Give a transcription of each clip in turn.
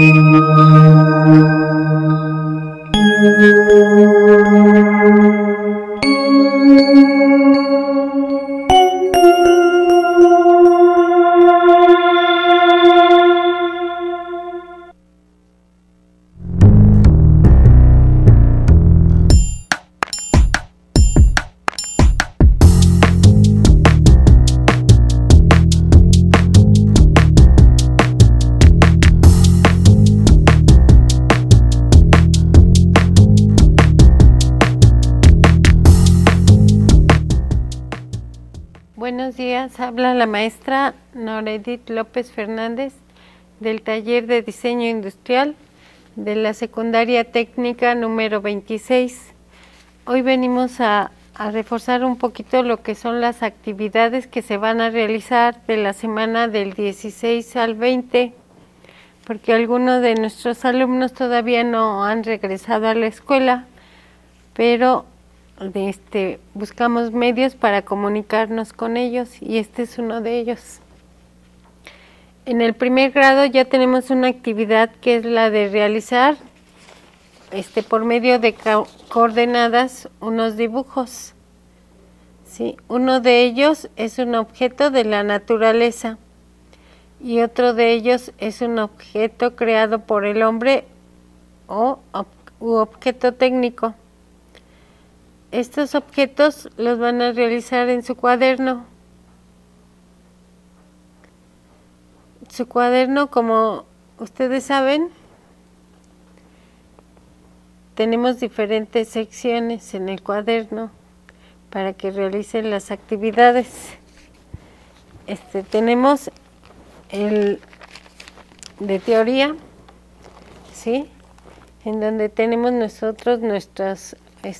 Buenos días, habla la maestra Nora Edith López Fernández del taller de diseño industrial de la secundaria técnica número 26. Hoy venimos a reforzar un poquito lo que son las actividades que se van a realizar de la semana del 16 al 20, porque algunos de nuestros alumnos todavía no han regresado a la escuela, pero buscamos medios para comunicarnos con ellos y este es uno de ellos. En el primer grado ya tenemos una actividad que es la de realizar por medio de coordenadas unos dibujos. ¿Sí? Uno de ellos es un objeto de la naturaleza y otro de ellos es un objeto creado por el hombre u objeto técnico. Estos objetos los van a realizar en su cuaderno. Su cuaderno, como ustedes saben, tenemos diferentes secciones en el cuaderno para que realicen las actividades. Tenemos el de teoría, ¿sí? En donde tenemos nosotros nuestras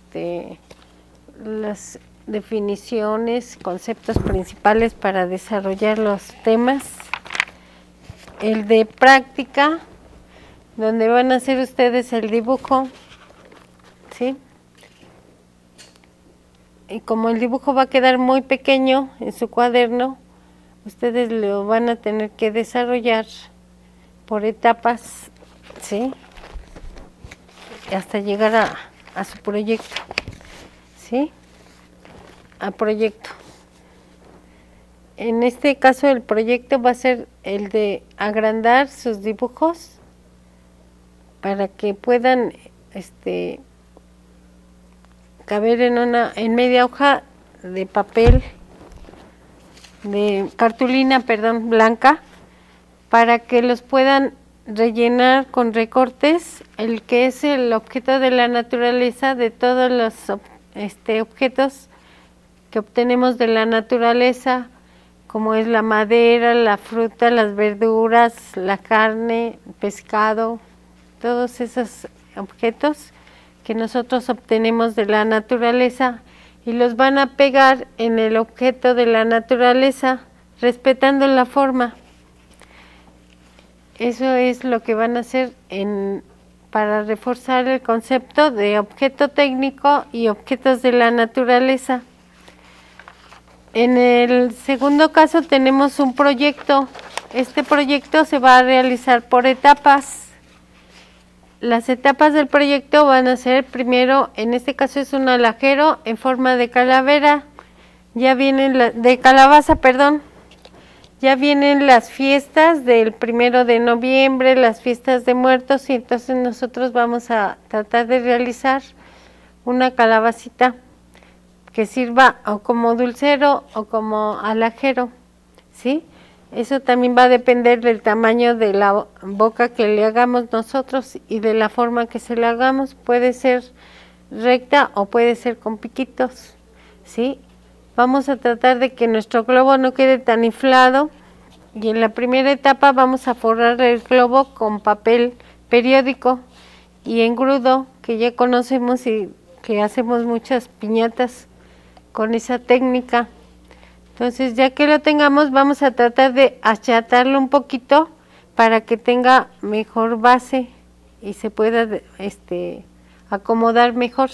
las definiciones, conceptos principales para desarrollar los temas. El de práctica, donde van a hacer ustedes el dibujo, ¿sí? Y como el dibujo va a quedar muy pequeño en su cuaderno, ustedes lo van a tener que desarrollar por etapas, ¿sí? Hasta llegar a su proyecto. ¿Sí? A proyecto. En este caso el proyecto va a ser el de agrandar sus dibujos para que puedan caber en media hoja de papel, de cartulina, blanca, para que los puedan rellenar con recortes, el que es el objeto de la naturaleza de todos los objetos que obtenemos de la naturaleza, como es la madera, la fruta, las verduras, la carne, pescado, todos esos objetos que nosotros obtenemos de la naturaleza y los van a pegar en el objeto de la naturaleza, respetando la forma. Eso es lo que van a hacer para reforzar el concepto de objeto técnico y objetos de la naturaleza. En el segundo caso tenemos un proyecto. Este proyecto se va a realizar por etapas. Las etapas del proyecto van a ser, primero, en este caso es un alajero en forma de calavera, de calabaza, perdón. Ya vienen las fiestas del 1 de noviembre, las fiestas de muertos, y entonces nosotros vamos a tratar de realizar una calabacita que sirva o como dulcero o como alajero, ¿sí? Eso también va a depender del tamaño de la boca que le hagamos nosotros y de la forma que se le hagamos. Puede ser recta o puede ser con piquitos, ¿sí? Vamos a tratar de que nuestro globo no quede tan inflado y en la primera etapa vamos a forrar el globo con papel periódico y engrudo, que ya conocemos y que hacemos muchas piñatas con esa técnica. Entonces, ya que lo tengamos, vamos a tratar de achatarlo un poquito para que tenga mejor base y se pueda acomodar mejor.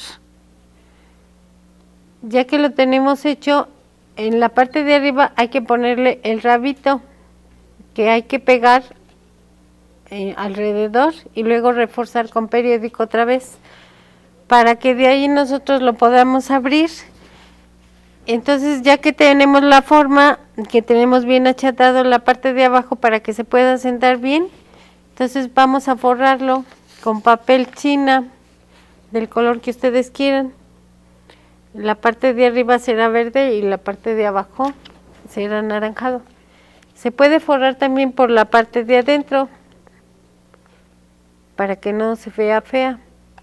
Ya que lo tenemos hecho, en la parte de arriba hay que ponerle el rabito que hay que pegar alrededor y luego reforzar con periódico otra vez para que de ahí nosotros lo podamos abrir. Entonces, ya que tenemos la forma, que tenemos bien achatado la parte de abajo para que se pueda sentar bien, entonces vamos a forrarlo con papel china del color que ustedes quieran. La parte de arriba será verde y la parte de abajo será anaranjado. Se puede forrar también por la parte de adentro para que no se vea fea.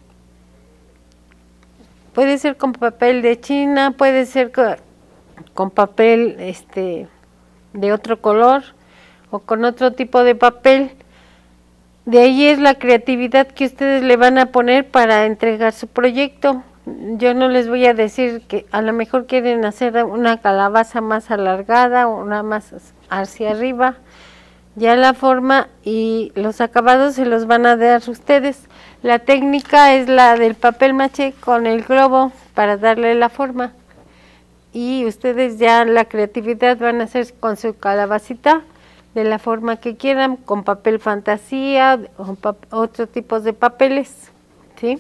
Puede ser con papel de China, puede ser con papel de otro color o con otro tipo de papel. De ahí es la creatividad que ustedes le van a poner para entregar su proyecto. Yo no les voy a decir que a lo mejor quieren hacer una calabaza más alargada o una más hacia arriba. Ya la forma y los acabados se los van a dar ustedes. La técnica es la del papel maché con el globo para darle la forma. Y ustedes ya la creatividad van a hacer con su calabacita de la forma que quieran, con papel fantasía o otros tipos de papeles, ¿sí?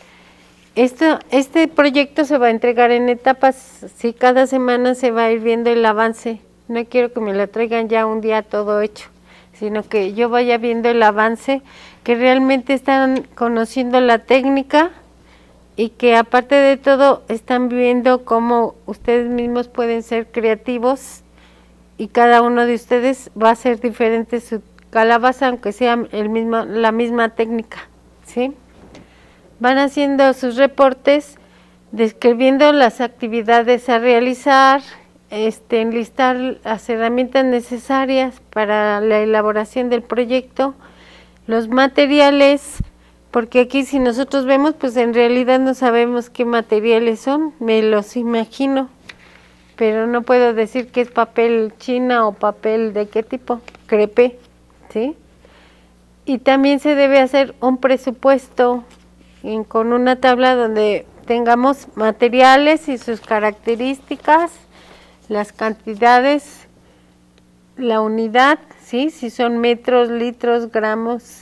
Este proyecto se va a entregar en etapas, ¿sí? Cada semana se va a ir viendo el avance. No quiero que me lo traigan ya un día todo hecho, sino que yo vaya viendo el avance, que realmente están conociendo la técnica y que aparte de todo están viendo cómo ustedes mismos pueden ser creativos y cada uno de ustedes va a ser diferente su calabaza, aunque sea la misma técnica, ¿sí? Van haciendo sus reportes, describiendo las actividades a realizar, enlistar las herramientas necesarias para la elaboración del proyecto, los materiales, porque aquí si nosotros vemos, pues en realidad no sabemos qué materiales son, me los imagino, pero no puedo decir que es papel china o papel de qué tipo, crepé, ¿sí? Y también se debe hacer un presupuesto con una tabla donde tengamos materiales y sus características, las cantidades, la unidad, ¿sí? Si son metros, litros, gramos,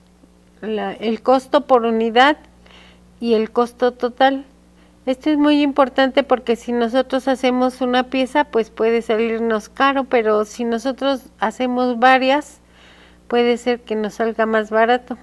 el costo por unidad y el costo total. Esto es muy importante porque si nosotros hacemos una pieza, pues puede salirnos caro, pero si nosotros hacemos varias, puede ser que nos salga más barato.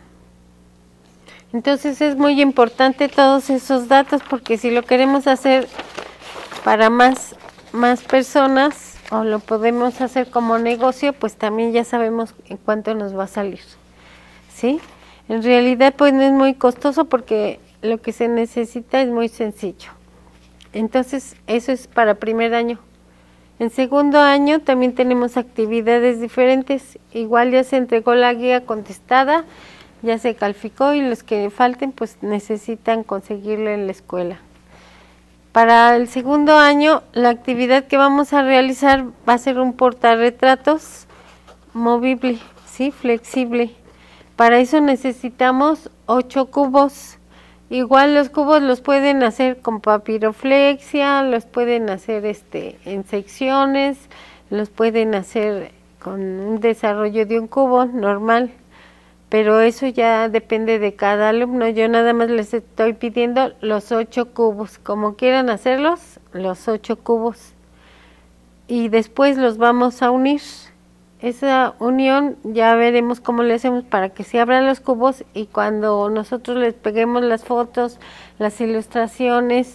Entonces es muy importante todos esos datos porque si lo queremos hacer para más personas o lo podemos hacer como negocio, pues también ya sabemos en cuánto nos va a salir, ¿sí? En realidad pues no es muy costoso porque lo que se necesita es muy sencillo. Entonces eso es para primer año. En segundo año también tenemos actividades diferentes. Igual ya se entregó la guía contestada, ya se calificó y los que falten pues necesitan conseguirla en la escuela. Para el segundo año la actividad que vamos a realizar va a ser un portarretratos movible, ¿sí? Flexible. Para eso necesitamos 8 cubos. Igual los cubos los pueden hacer con papiroflexia, los pueden hacer en secciones, los pueden hacer con un desarrollo de un cubo normal, pero eso ya depende de cada alumno. Yo nada más les estoy pidiendo los 8 cubos, como quieran hacerlos, los 8 cubos. Y después los vamos a unir. Esa unión ya veremos cómo le hacemos para que se abran los cubos y cuando nosotros les peguemos las fotos, las ilustraciones,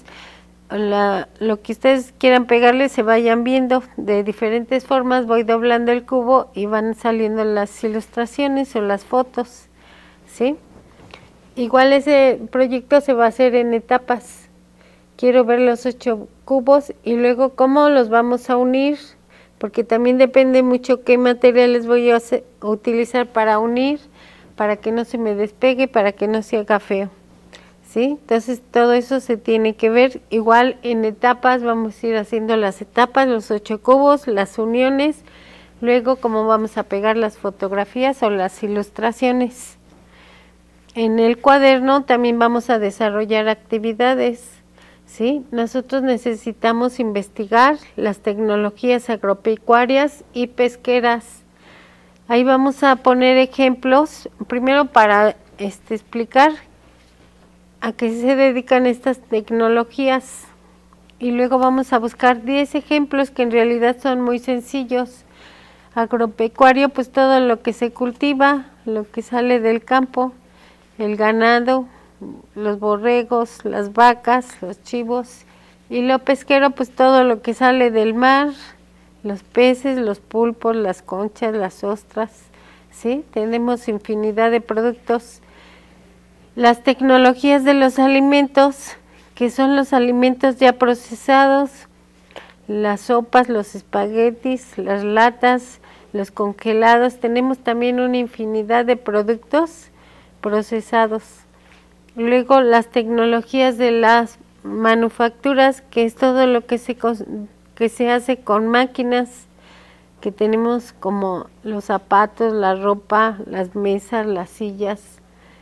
lo que ustedes quieran pegarle se vayan viendo de diferentes formas. Voy doblando el cubo y van saliendo las ilustraciones o las fotos, ¿sí? Igual ese proyecto se va a hacer en etapas. Quiero ver los 8 cubos y luego cómo los vamos a unir, porque también depende mucho qué materiales voy a utilizar para unir, para que no se me despegue, para que no se haga feo, ¿sí? Entonces todo eso se tiene que ver. Igual en etapas vamos a ir haciendo las etapas, los 8 cubos, las uniones, luego cómo vamos a pegar las fotografías o las ilustraciones. En el cuaderno también vamos a desarrollar actividades, ¿sí? Nosotros necesitamos investigar las tecnologías agropecuarias y pesqueras. Ahí vamos a poner ejemplos, primero para explicar a qué se dedican estas tecnologías y luego vamos a buscar 10 ejemplos que en realidad son muy sencillos. Agropecuario, pues todo lo que se cultiva, lo que sale del campo, el ganado, los borregos, las vacas, los chivos, y lo pesquero, pues todo lo que sale del mar, los peces, los pulpos, las conchas, las ostras, ¿sí? Tenemos infinidad de productos. Las tecnologías de los alimentos, que son los alimentos ya procesados, las sopas, los espaguetis, las latas, los congelados, tenemos también una infinidad de productos procesados. Luego las tecnologías de las manufacturas, que es todo lo que se hace con máquinas, que tenemos como los zapatos, la ropa, las mesas, las sillas,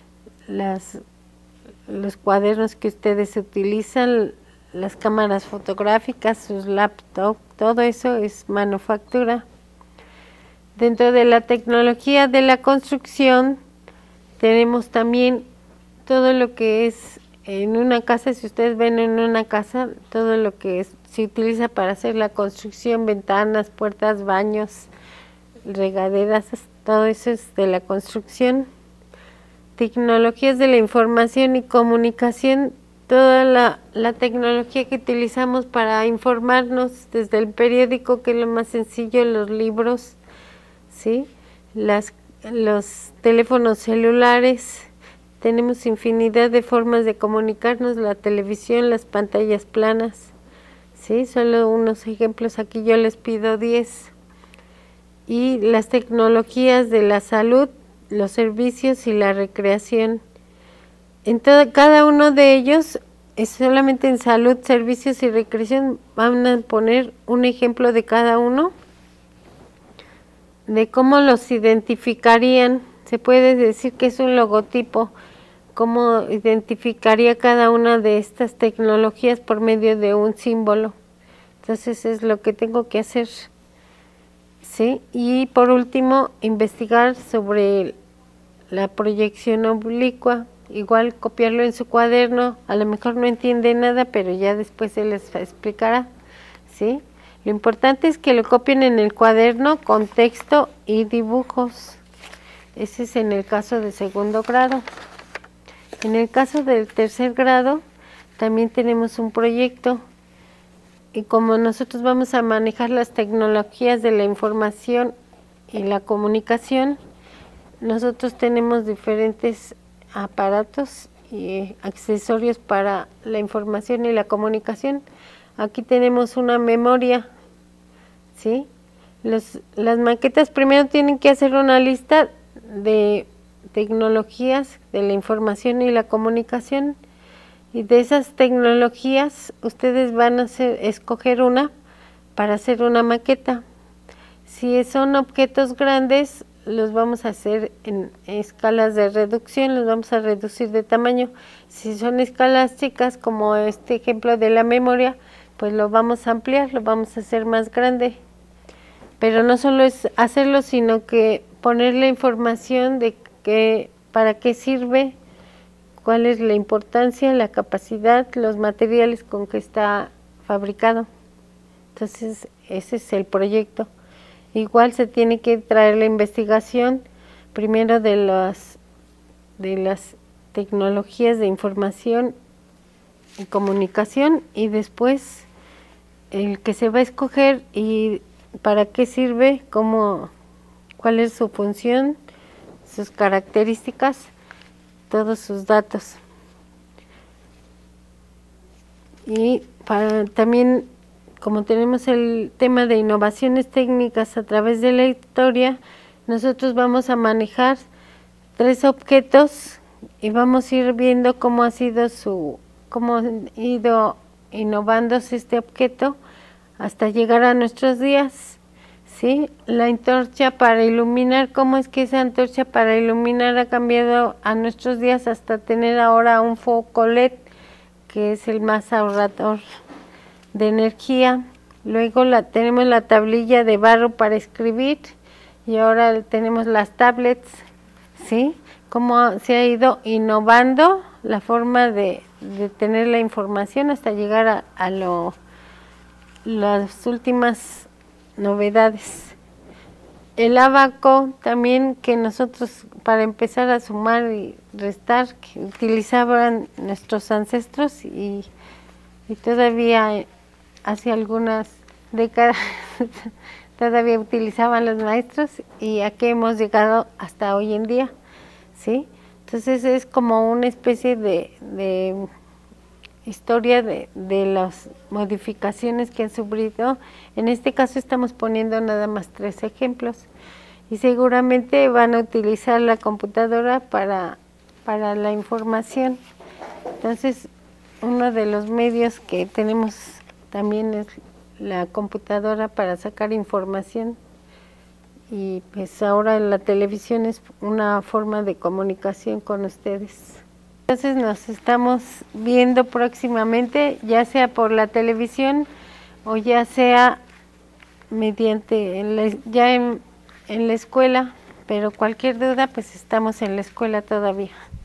los cuadernos que ustedes utilizan, las cámaras fotográficas, sus laptops, todo eso es manufactura. Dentro de la tecnología de la construcción tenemos también todo lo que es en una casa. Si ustedes ven en una casa, todo lo que se utiliza para hacer la construcción, ventanas, puertas, baños, regaderas, todo eso es de la construcción. Tecnologías de la información y comunicación, toda la tecnología que utilizamos para informarnos, desde el periódico, que es lo más sencillo, los libros, ¿sí? Los teléfonos celulares, tenemos infinidad de formas de comunicarnos, la televisión, las pantallas planas, ¿sí? Solo unos ejemplos, aquí yo les pido 10. Y las tecnologías de la salud, los servicios y la recreación. En cada uno de ellos, es solamente en salud, servicios y recreación, van a poner un ejemplo de cada uno, de cómo los identificarían. Se puede decir que es un logotipo, cómo identificaría cada una de estas tecnologías por medio de un símbolo. Entonces es lo que tengo que hacer, ¿sí? Y por último, investigar sobre la proyección oblicua, igual copiarlo en su cuaderno. A lo mejor no entiende nada, pero ya después se les explicará, ¿sí? Lo importante es que lo copien en el cuaderno con texto y dibujos. Ese es en el caso de segundo grado. En el caso del tercer grado, también tenemos un proyecto. Y como nosotros vamos a manejar las tecnologías de la información y la comunicación, nosotros tenemos diferentes aparatos y accesorios para la información y la comunicación. Aquí tenemos una memoria, ¿sí? Las maquetas primero tienen que hacer una lista de tecnologías de la información y la comunicación, y de esas tecnologías ustedes van a escoger una para hacer una maqueta. Si son objetos grandes, los vamos a hacer en escalas de reducción, los vamos a reducir de tamaño. Si son escalas chicas, como este ejemplo de la memoria, pues lo vamos a ampliar, lo vamos a hacer más grande. Pero no solo es hacerlo, sino que poner la información de para qué sirve, cuál es la importancia, la capacidad, los materiales con que está fabricado. Entonces, ese es el proyecto. Igual se tiene que traer la investigación primero de las tecnologías de información y comunicación, y después el que se va a escoger y para qué sirve, cuál es su función, sus características, todos sus datos. Y también, como tenemos el tema de innovaciones técnicas a través de la historia, nosotros vamos a manejar 3 objetos y vamos a ir viendo cómo ha ido innovándose este objeto hasta llegar a nuestros días, ¿sí? La antorcha para iluminar, cómo es que esa antorcha para iluminar ha cambiado a nuestros días hasta tener ahora un foco LED, que es el más ahorrador de energía. Luego tenemos la tablilla de barro para escribir, y ahora tenemos las tablets, ¿sí? Cómo se ha ido innovando la forma de tener la información hasta llegar a las últimas novedades. El ábaco también, que nosotros para empezar a sumar y restar, que utilizaban nuestros ancestros y todavía hace algunas décadas todavía utilizaban los maestros, y a qué hemos llegado hasta hoy en día, ¿sí? Entonces es como una especie de historia de las modificaciones que han sufrido. En este caso estamos poniendo nada más 3 ejemplos, y seguramente van a utilizar la computadora para la información. Entonces, uno de los medios que tenemos también es la computadora para sacar información, y pues ahora la televisión es una forma de comunicación con ustedes. Entonces nos estamos viendo próximamente, ya sea por la televisión o ya sea mediante en la escuela, pero cualquier duda, pues estamos en la escuela todavía.